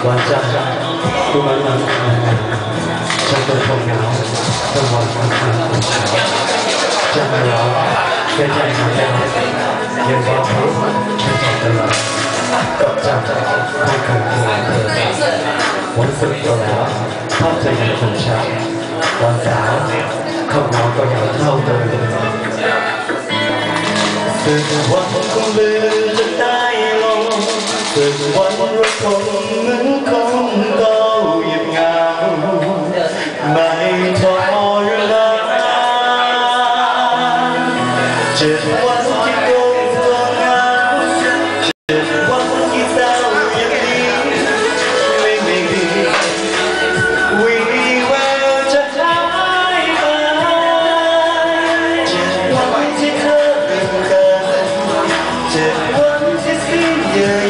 วันจันทร์ดูมันฉันเป็นคนเหงาเป็นวันอังคารของฉันจะไม่ร้องแค่ใจมันแค่ยังบอกเขาให้จบตลอดกับจับให้คนที่รักเธอวันศุกร์ก็แล้วภาพใจยังคงชัดวันเสาร์เขานอนก็ยังเท่าเดิมถึงวันคงลืมจะได้ลงถึงวันรักคงเหมือนคงเก่าหยิบเงาไม่ทรมานเจ็ดวันที่โดนตัวเหงาเจ็ดวันที่เศร้าอย่างนี้ไม่มีวีแววจะหายไปเจ็ดวันที่เธอเดินเจ็ดวันที่สิ้นเยือน